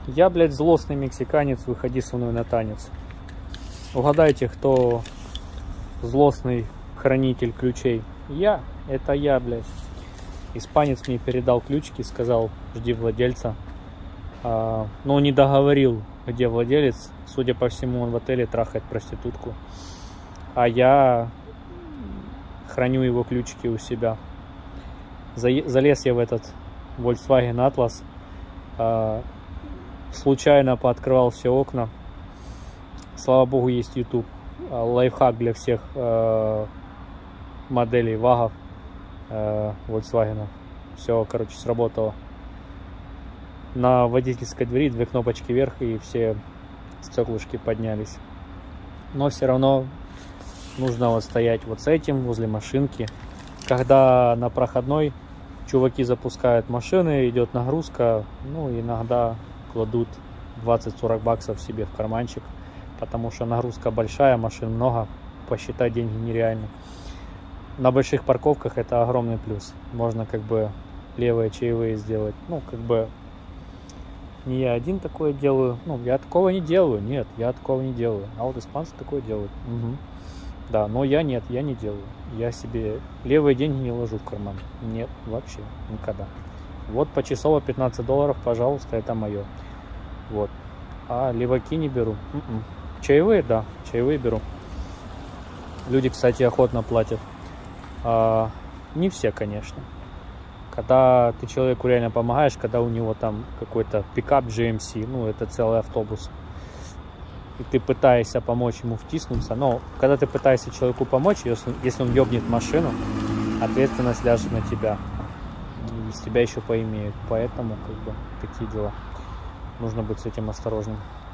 Я, блядь, злостный мексиканец, выходи со мной на танец. Угадайте, кто злостный хранитель ключей? Я, это я, блядь. Испанец мне передал ключики, сказал, жди владельца. Но не договорил, где владелец. Судя по всему, он в отеле трахает проститутку. А я храню его ключики у себя. Залез я в этот Volkswagen Atlas. Случайно пооткрывал все окна. Слава богу, есть YouTube. Лайфхак для всех моделей вагов Volkswagen. Все, короче, сработало. На водительской двери 2 кнопочки вверх, и все стеклышки поднялись. Но все равно нужно вот стоять вот с этим возле машинки. Когда на проходной чуваки запускают машины, идет нагрузка, ну, иногда кладут 20-40 баксов себе в карманчик, потому что нагрузка большая, машин много, посчитать деньги нереально. На больших парковках это огромный плюс. Можно как бы левые чаевые сделать. Ну, как бы не я один такое делаю. Ну, я такого не делаю. Нет, я такого не делаю. А вот испанцы такое делают. Угу. Да, но я нет, я не делаю. Я себе левые деньги не ложу в карман. Нет, вообще никогда. Вот почасово $15, пожалуйста, это мое. Вот. А леваки не беру. Чаевые, да, чаевые беру. Люди, кстати, охотно платят. Не все, конечно. Когда ты человеку реально помогаешь, когда у него там какой-то пикап GMC, ну, это целый автобус, и ты пытаешься помочь ему втиснуться, но когда ты пытаешься человеку помочь, если он ёбнет машину, ответственность ляжет на тебя. И с тебя еще поимеют. Поэтому, как бы, такие дела. Нужно быть с этим осторожным.